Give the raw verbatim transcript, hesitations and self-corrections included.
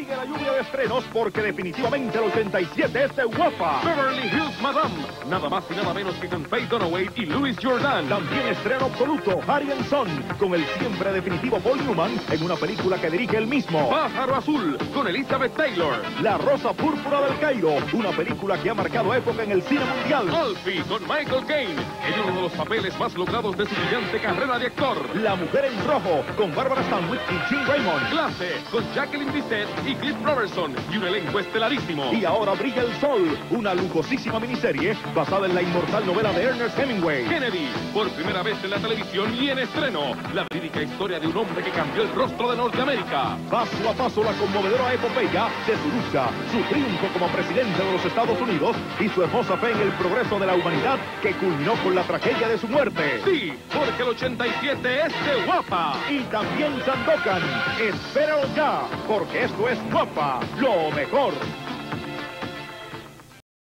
Sigue la lluvia de estrenos porque definitivamente el ochenta y siete es de guapa. Beverly Hills Madame, nada más y nada menos que con Faye Dunaway y Louis Jordan. También estreno absoluto Harry and Son, con el siempre definitivo Paul Newman en una película que dirige él mismo. Pájaro Azul, con Elizabeth Taylor. La Rosa Púrpura del Cairo, una película que ha marcado época en el cine mundial. Alfie, con Michael Caine, en uno de los papeles más logrados de su brillante carrera de actor. La Mujer en Rojo, con Barbara Stanwyck y Jim Raymond. Clase, con Jacqueline Bisset y Cliff Robertson, y un elenco estelarísimo. Y ahora Brilla el Sol, una lujosísima miniserie basada en la inmortal novela de Ernest Hemingway. Kennedy, por primera vez en la televisión y en estreno, la verídica historia de un hombre que cambió el rostro de Norteamérica. Paso a paso la conmovedora epopeya de su lucha, su triunfo como presidente de los Estados Unidos y su hermosa fe en el progreso de la humanidad que culminó con la tragedia de su muerte. Sí, porque el ochenta y siete es de guapa. Y también Sandokan. Espéralo ya, porque esto es Guapa, lo mejor.